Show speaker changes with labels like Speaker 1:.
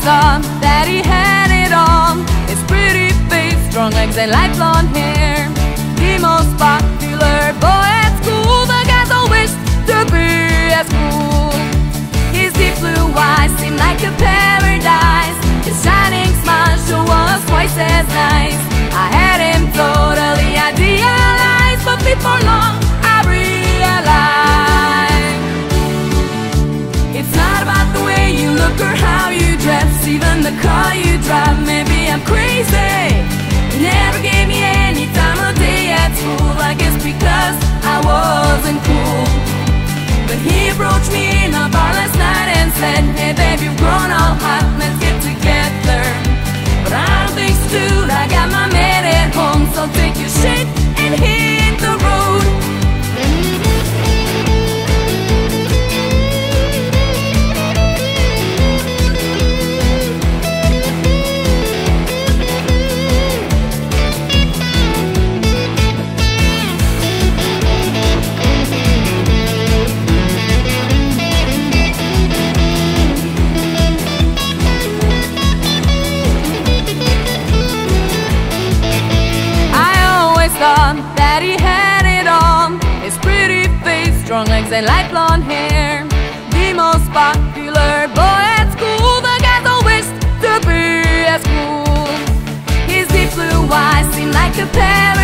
Speaker 1: thought that he had it all. His pretty face, strong legs and light blonde hair. The most popular boy at school. The guys all wished to be as cool. His deep blue eyes seemed like a paradise. His shining smile sure was twice as nice. I had him totally idealized, but before long I realized it's not about the way you look or how you dress, even the car you drive. Maybe I'm crazy. He never gave me any time of day at school. I guess because I wasn't cool. But he approached me in a bar last night and said, "Hey babe, you've grown all hot, let's get together." But I don't think so, dude, I got my man at home. So take your shit and hit the road. Thought that he had it all. His pretty face, strong legs and light blonde hair. The most popular boy at school. The guys all wished to be as cool. His deep blue eyes seemed like a paradise.